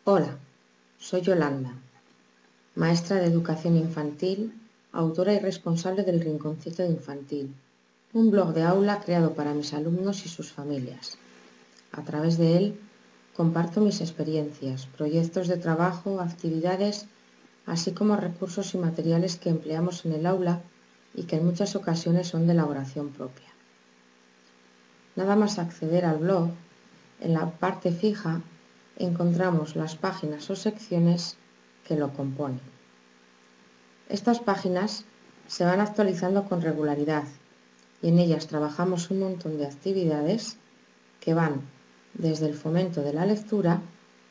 Hola, soy Yolanda, maestra de educación infantil, autora y responsable del Rinconcito de Infantil, un blog de aula creado para mis alumnos y sus familias. A través de él comparto mis experiencias, proyectos de trabajo, actividades, así como recursos y materiales que empleamos en el aula y que en muchas ocasiones son de elaboración propia. Nada más acceder al blog, en la parte fija encontramos las páginas o secciones que lo componen. Estas páginas se van actualizando con regularidad y en ellas trabajamos un montón de actividades que van desde el fomento de la lectura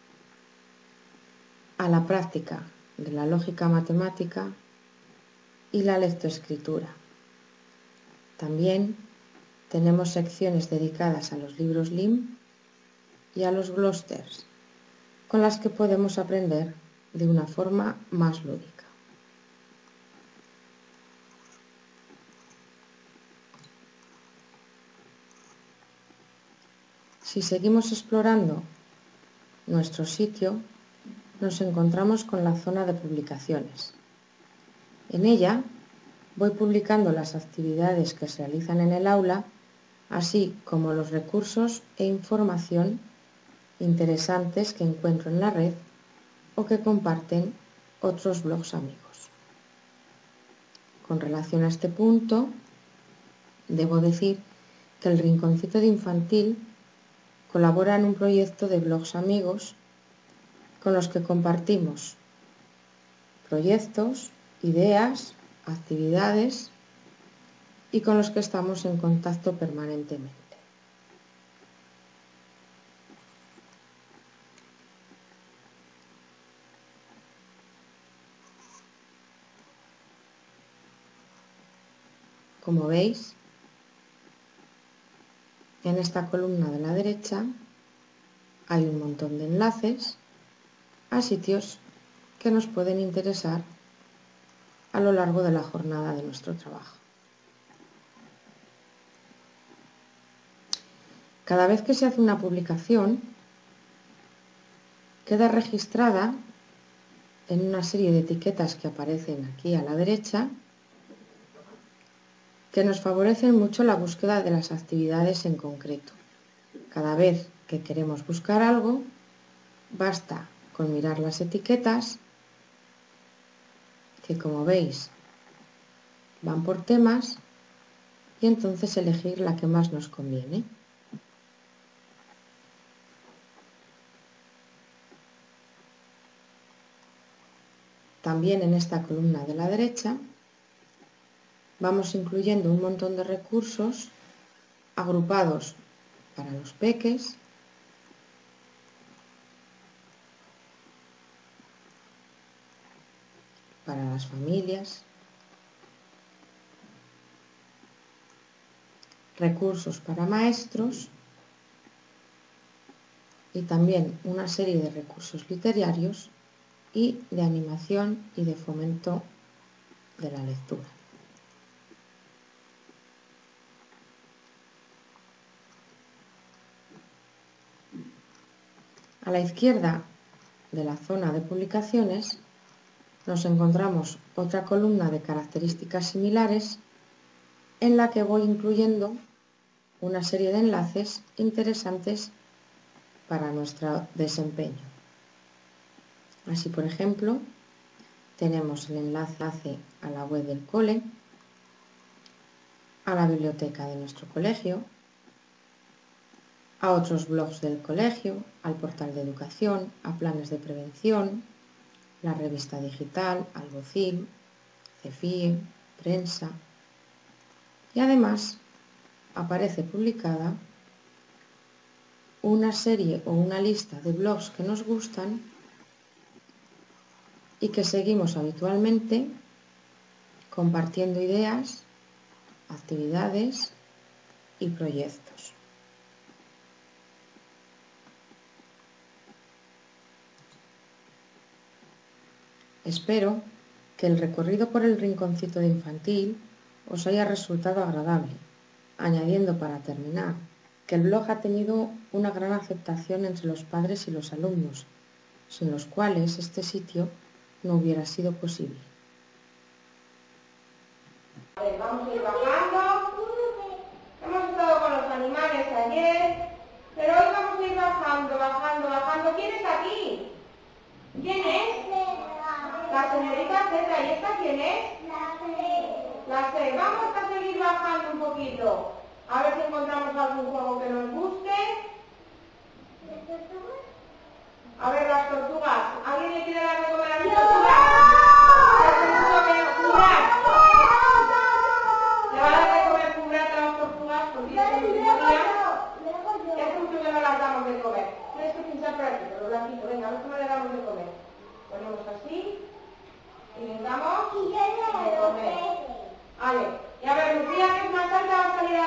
a la práctica de la lógica matemática y la lectoescritura. También tenemos secciones dedicadas a los libros LIM y a los Glosters, con las que podemos aprender de una forma más lúdica. Si seguimos explorando nuestro sitio, nos encontramos con la zona de publicaciones. En ella voy publicando las actividades que se realizan en el aula, así como los recursos e información interesantes que encuentro en la red o que comparten otros blogs amigos. Con relación a este punto, debo decir que el Rinconcito de Infantil colabora en un proyecto de blogs amigos con los que compartimos proyectos, ideas, actividades y con los que estamos en contacto permanentemente. Como veis, en esta columna de la derecha hay un montón de enlaces a sitios que nos pueden interesar a lo largo de la jornada de nuestro trabajo. Cada vez que se hace una publicación, queda registrada en una serie de etiquetas que aparecen aquí a la derecha, que nos favorecen mucho la búsqueda de las actividades en concreto. Cada vez que queremos buscar algo, basta con mirar las etiquetas, que como veis van por temas, y entonces elegir la que más nos conviene. También en esta columna de la derecha vamos incluyendo un montón de recursos agrupados para los peques, para las familias, recursos para maestros y también una serie de recursos literarios y de animación y de fomento de la lectura. A la izquierda de la zona de publicaciones nos encontramos otra columna de características similares en la que voy incluyendo una serie de enlaces interesantes para nuestro desempeño. Así, por ejemplo, tenemos el enlace a la web del cole, a la biblioteca de nuestro colegio, a otros blogs del colegio, al portal de educación, a planes de prevención, la revista digital, Alguacil, CEFIE, prensa, y además aparece publicada una serie o una lista de blogs que nos gustan y que seguimos habitualmente compartiendo ideas, actividades y proyectos. Espero que el recorrido por el Rinconcito de Infantil os haya resultado agradable, añadiendo para terminar que el blog ha tenido una gran aceptación entre los padres y los alumnos sin los cuales este sitio no hubiera sido posible. A ver, vamos a ir bajando. Hemos estado con los animales ayer, pero hoy vamos a ir bajando, bajando, bajando. ¿Quién está aquí? ¿Quién es? La señorita Zeta. ¿Y esta quién es? La C. Vamos a seguir bajando un poquito. A ver si encontramos algún juego que nos guste. A ver, las tortugas. ¿Alguien le quiere dar de comer a las tortugas? ¿Le va a dar de comer cubrat a las tortugas? Porque es el último día. Es mucho que no las damos de comer. Tienes que pinchar por aquí, por lo blanquito. Venga, a ver cómo le damos de comer. Ponemos así. Y le damos de comer. Vale. Y a ver, Lucía, que es más alta, va a salir a